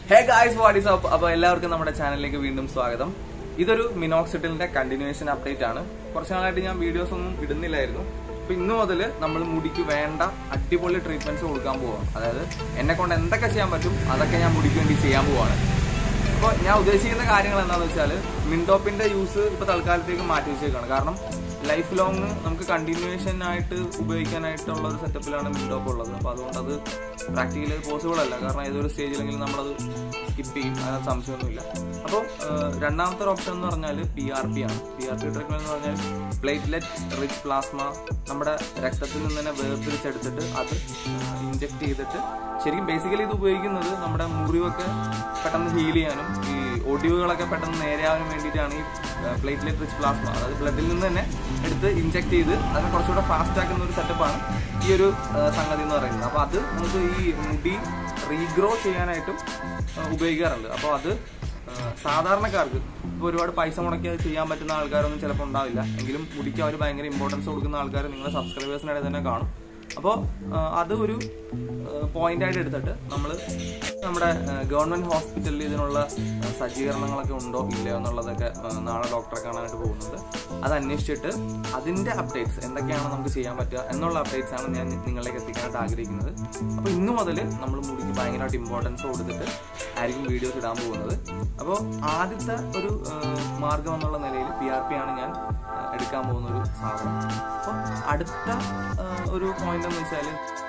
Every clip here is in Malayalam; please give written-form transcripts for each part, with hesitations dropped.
Hey guys, what is up? അപ്പോൾ എല്ലാവർക്കും നമ്മുടെ ചാനലിലേക്ക് വീണ്ടും സ്വാഗതം. ഇതൊരു മിനോക്സിഡിലിന്റെ കണ്ടിന്യൂവേഷൻ അപ്ഡേറ്റ് ആണ്. കുറച്ച് നാളായിട്ട് ഞാൻ വീഡിയോസ് ഒന്നും ഇടുന്നില്ലായിരുന്നു. അപ്പോൾ ഇന്നു മുതൽ നമ്മൾ മുടിക്ക് വേണ്ട അടിപൊളി ട്രീറ്റ്മെന്റ്സ് കൊടുക്കാൻ പോവാണ്. അതായത് എന്നെ കൊണ്ട് എന്തൊക്കെ ചെയ്യാൻ പറ്റും അതൊക്കെ ഞാൻ മുടിക്ക് വേണ്ടി ചെയ്യാൻ പോവാണ്. അപ്പോൾ ഞാൻ ഉദ്ദേശിക്കുന്ന കാര്യങ്ങൾ എന്താണെന്ന് വെച്ചാൽ മിൻടോപ്പിന്റെ യൂസ് ഇപ്പോൾ തൽക്കാലത്തേക്ക് മാറ്റി വെച്ചേക്കാണ്. കാരണം ലൈഫ് ലോങ് നമുക്ക് കണ്ടിന്യൂവേഷൻ ആയിട്ട് ഉപയോഗിക്കാനായിട്ടുള്ള ഒരു സെറ്റപ്പിലാണ് മിൻടോപ്പ് ഉള്ളത്. അപ്പോൾ അതുകൊണ്ട് അത് പ്രാക്ടിക്കലി പോസിബിൾ അല്ല. കാരണം ഏതൊരു സ്റ്റേജിലെങ്കിലും നമ്മളത് സ്കിപ്പ് ചെയ്യും, അതിനകത്ത് സംശയമൊന്നുമില്ല. അപ്പോൾ രണ്ടാമത്തെ ഓപ്ഷൻ എന്ന് പറഞ്ഞാൽ PRP ആണ്. PRP ട്രീറ്റ്മെന്റ് എന്ന് പറഞ്ഞാൽ പ്ലേറ്റ്ലെറ്റ് റിച്ച് പ്ലാസ്മ നമ്മുടെ രക്തത്തിൽ നിന്ന് തന്നെ വേർതിരിച്ചെടുത്തിട്ട് അത് ഇഞ്ചെക്ട് ചെയ്തിട്ട് ശരിക്കും ബേസിക്കലി ഇത് ഉപയോഗിക്കുന്നത് നമ്മുടെ മുറിവൊക്കെ പെട്ടെന്ന് ഹീൽ ചെയ്യാനും ഈ ഒടിവുകളൊക്കെ പെട്ടെന്ന് നേരെയാവാനും വേണ്ടിയിട്ടാണ് ഈ പ്ലേറ്റ്ലെറ്റ് റിച്ച് പ്ലാസ്മ. അതായത് ബ്ലഡിൽ നിന്ന് തന്നെ എടുത്ത് ഇഞ്ചെക്ട് ചെയ്ത് അതിനെ കുറച്ചുകൂടെ ഫാസ്റ്റ് ആക്കുന്ന ഒരു സെറ്റപ്പാണ് ഈ ഒരു സംഗതി എന്ന് പറയുന്നത്. അപ്പോൾ അത് നമുക്ക് ഈ മുടി റീഗ്രോ ചെയ്യാനായിട്ടും ഉപയോഗിക്കാറുണ്ട്. അപ്പോൾ അത് സാധാരണക്കാർക്ക് ഇപ്പോൾ ഒരുപാട് പൈസ മുടക്കി അത് ചെയ്യാൻ പറ്റുന്ന ആൾക്കാരൊന്നും ചിലപ്പോൾ ഉണ്ടാവില്ല. എങ്കിലും മുടിക്ക് അവർ ഭയങ്കര ഇമ്പോർട്ടൻസ് കൊടുക്കുന്ന ആൾക്കാർ നിങ്ങളുടെ സബ്സ്ക്രൈബേഴ്സിനിടെ തന്നെ കാണും. അപ്പോൾ അത് ഒരു പോയിന്റായിട്ട് എടുത്തിട്ട് നമ്മൾ നമ്മുടെ ഗവൺമെന്റ് ഹോസ്പിറ്റലിൽ ഇതിനുള്ള സജ്ജീകരണങ്ങളൊക്കെ ഉണ്ടോ ഇല്ലയോ എന്നുള്ളതൊക്കെ നാളെ ഡോക്ടറെ കാണാനായിട്ട് പോകുന്നുണ്ട്. അത് അന്വേഷിച്ചിട്ട് അതിന്റെ അപ്ഡേറ്റ്സ് എന്തൊക്കെയാണ് നമുക്ക് ചെയ്യാൻ പറ്റുക എന്നുള്ള അപ്ഡേറ്റ്സ് ആണ് ഞാൻ നിങ്ങളിലേക്ക് എത്തിക്കാനായിട്ട് ആഗ്രഹിക്കുന്നത്. അപ്പോൾ ഇന്നു മുതൽ നമ്മൾ മുടിക്ക് ഭയങ്കരമായിട്ട് ഇമ്പോർട്ടൻസ് കൊടുത്തിട്ട് ആയിരിക്കും വീഡിയോസ് ഇടാൻ പോകുന്നത്. അപ്പോൾ ആദ്യത്തെ ഒരു മാർഗം എന്നുള്ള നിലയിൽ PRP ആണ് ഞാൻ എടുക്കാൻ പോകുന്ന ഒരു സാധനം. അപ്പോൾ അടുത്ത ഒരു പോയിന്റ് എന്ന് വെച്ചാൽ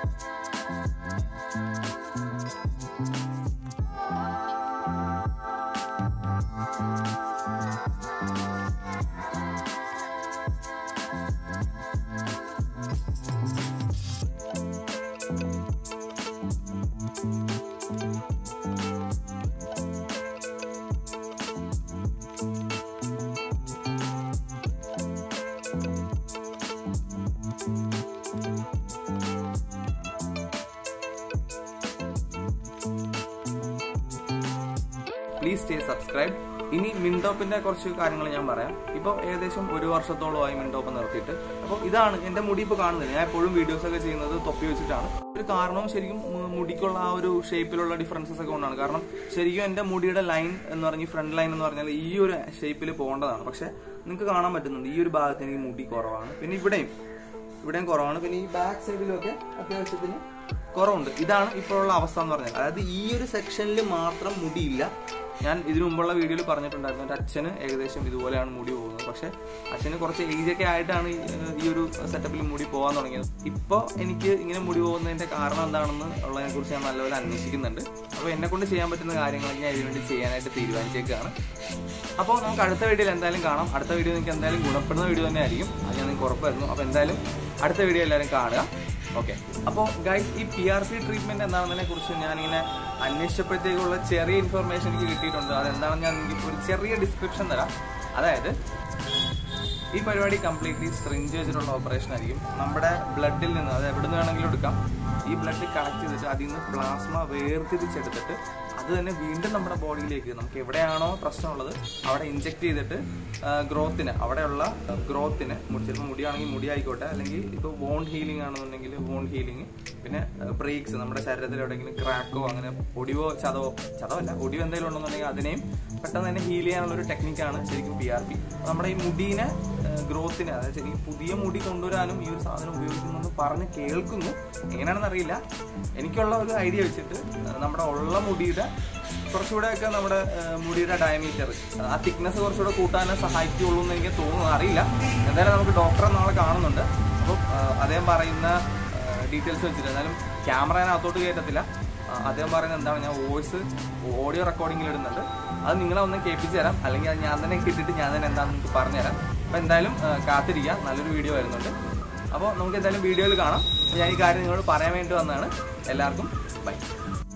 പ്ലീസ് സ്റ്റേ സബ്സ്ക്രൈബ്. ഇനി മിൻടോപ്പിന്റെ കുറച്ച് കാര്യങ്ങൾ ഞാൻ പറയാം. ഇപ്പോൾ ഏകദേശം 1 വർഷത്തോളമായി മിൻടോപ്പ് നിർത്തിയിട്ട്. അപ്പോൾ ഇതാണ് എന്റെ മുടി ഇപ്പോൾ കാണുന്നത്. ഞാൻ എപ്പോഴും വീഡിയോസ് ഒക്കെ ചെയ്യുന്നത് തൊപ്പി വെച്ചിട്ടാണ്. ഒരു കാരണവും ശരിക്കും മുടിക്കുള്ള ആ ഒരു ഷേപ്പിലുള്ള ഡിഫറൻസസ് ഒക്കെ കൊണ്ടാണ്. കാരണം ശരിക്കും എന്റെ മുടിയുടെ ലൈൻ എന്ന് പറഞ്ഞ് ഫ്രണ്ട് ലൈൻ എന്ന് പറഞ്ഞാൽ ഈ ഒരു ഷേപ്പിൽ പോകേണ്ടതാണ്. പക്ഷെ നിങ്ങൾക്ക് കാണാൻ പറ്റുന്നുണ്ട് ഈ ഒരു ഭാഗത്ത് എനിക്ക് മുടി കുറവാണ്. പിന്നെ ഇവിടെയും കുറവാണ്. പിന്നെ ഈ ബാക്ക് സൈഡിലൊക്കെ അത്യാവശ്യത്തിന് കുറവുണ്ട്. ഇതാണ് ഇപ്പോഴുള്ള അവസ്ഥ എന്ന് പറഞ്ഞാൽ. അതായത് ഈ ഒരു സെക്ഷനിൽ മാത്രം മുടിയില്ല. ഞാൻ ഇതിനു മുമ്പുള്ള വീഡിയോയിൽ പറഞ്ഞിട്ടുണ്ടായിരുന്നു എൻ്റെ അച്ഛന് ഏകദേശം ഇതുപോലെയാണ് മുടി പോകുന്നത്. പക്ഷെ അച്ഛന് കുറച്ച് ഏജൊക്കെ ആയിട്ടാണ് ഈ ഒരു സെറ്റപ്പിൽ മുടി പോകാൻ തുടങ്ങിയത്. ഇപ്പോൾ എനിക്ക് ഇങ്ങനെ മുടി പോകുന്നതിൻ്റെ കാരണം എന്താണെന്ന് ഉള്ളതിനെ കുറിച്ച് ഞാൻ നല്ലപോലെ അന്വേഷിക്കുന്നുണ്ട്. അപ്പോൾ എന്നെ കൊണ്ട് ചെയ്യാൻ പറ്റുന്ന കാര്യങ്ങളൊക്കെ ഞാൻ ഇതിനുവേണ്ടി ചെയ്യാനായിട്ട് തീരുമാനിച്ചേക്കാണ്. അപ്പോൾ നമുക്ക് അടുത്ത വീഡിയോയിൽ എന്തായാലും കാണാം. അടുത്ത വീഡിയോ നിങ്ങൾക്ക് എന്തായാലും ഗുണപ്പെടുന്ന വീഡിയോ തന്നെ ആയിരിക്കും. അത് ഞാൻ നിങ്ങൾക്ക് ഉറപ്പായിരുന്നു. അപ്പോൾ എന്തായാലും അടുത്ത വീഡിയോ എല്ലാവരും കാണുക. ഓക്കെ. അപ്പോൾ ഗൈസ്, ഈ PRP ട്രീറ്റ്മെന്റ് എന്താണെന്നതിനെ കുറിച്ച് ഞാനിങ്ങനെ അന്വേഷിച്ചപ്പോഴത്തേക്കുള്ള ചെറിയ ഇൻഫർമേഷൻ എനിക്ക് കിട്ടിയിട്ടുണ്ട്. അതെന്താണെന്ന് ഞാൻ നിങ്ങൾക്ക് ഒരു ചെറിയ ഡിസ്ക്രിപ്ഷൻ തരാം. അതായത് ഈ പരിപാടി കംപ്ലീറ്റ്ലി സിറിഞ്ച് വെച്ചിട്ടുള്ള ഓപ്പറേഷൻ ആയിരിക്കും. നമ്മുടെ ബ്ലഡിൽ നിന്ന്, അത് എവിടെ നിന്ന് വേണമെങ്കിലും എടുക്കാം, ഈ ബ്ലഡ് കളക്ട് ചെയ്തിട്ട് അതിൽ നിന്ന് പ്ലാസ്മ വേർതിരിച്ചെടുത്തിട്ട് അത് തന്നെ വീണ്ടും നമ്മുടെ ബോഡിയിലേക്ക് നമുക്ക് എവിടെയാണോ പ്രശ്നമുള്ളത് അവിടെ ഇഞ്ചെക്ട് ചെയ്തിട്ട് ഗ്രോത്തിന്, അവിടെയുള്ള ഗ്രോത്തിന്, ചിലപ്പോൾ മുടിയാണെങ്കിൽ മുടി ആയിക്കോട്ടെ, അല്ലെങ്കിൽ ഇപ്പോൾ വോണ്ട് ഹീലിംഗ് ആണെന്നുണ്ടെങ്കിൽ വോണ്ട് ഹീലിംഗ്, പിന്നെ ബ്രേക്സ്, നമ്മുടെ ശരീരത്തിൽ എവിടെയെങ്കിലും ക്രാക്കോ അങ്ങനെ ഒടിവോ ചതവല്ല ഒടിവോ എന്തെങ്കിലും ഉണ്ടെന്നുണ്ടെങ്കിൽ അതിനെയും പെട്ടെന്ന് തന്നെ ഹീൽ ചെയ്യാനുള്ള ഒരു ടെക്നിക്കാണ് ശരിക്കും PRP. നമ്മുടെ ഈ മുടീനെ ഗ്രോത്തിന്, അതായത് ശരിക്കും പുതിയ മുടി കൊണ്ടുവരാനും ഈ ഒരു സാധനം ഉപയോഗിക്കുന്നു പറഞ്ഞ് കേൾക്കുന്നു. എങ്ങനെയാണെന്ന് അറിയില്ല. എനിക്കുള്ള ഒരു ഐഡിയ വെച്ചിട്ട് നമ്മുടെ ഉള്ള മുടിയുടെ കുറച്ചുകൂടെയൊക്കെ നമ്മുടെ മുടിയുടെ ഡയമീറ്റർ, ആ തിക്നെസ് കുറച്ചുകൂടെ കൂട്ടാനേ സഹായിക്കുള്ളൂ എന്ന് എനിക്ക് തോന്നുന്നു. അറിയില്ല. എന്തായാലും നമുക്ക് ഡോക്ടറെ നാളെ കാണുന്നുണ്ട്. അപ്പം അദ്ദേഹം പറയുന്ന ഡീറ്റെയിൽസ് വെച്ചിട്ട്, എന്നാലും ക്യാമറേനകത്തോട്ട് കയറ്റത്തില്ല. അദ്ദേഹം പറയുന്നത് എന്താണ്, ഞാൻ വോയിസ് ഓഡിയോ റെക്കോർഡിങ്ങിൽ ഇടുന്നുണ്ട്. അത് നിങ്ങളെ ഒന്ന് കേൾപ്പിച്ച് തരാം, അല്ലെങ്കിൽ അത് ഞാൻ തന്നെ കിട്ടിയിട്ട് ഞാൻ തന്നെ എന്താണെന്ന് നിങ്ങൾക്ക് പറഞ്ഞുതരാം. അപ്പോൾ എന്തായാലും കാത്തിരിക്കുക, നല്ലൊരു വീഡിയോ വരുന്നുണ്ട്. അപ്പോൾ നമുക്ക് എന്തായാലും വീഡിയോയിൽ കാണാം. ഞാൻ ഈ കാര്യം നിങ്ങളോട് പറയാൻ വേണ്ടി വന്നതാണ്. എല്ലാവർക്കും ബൈ.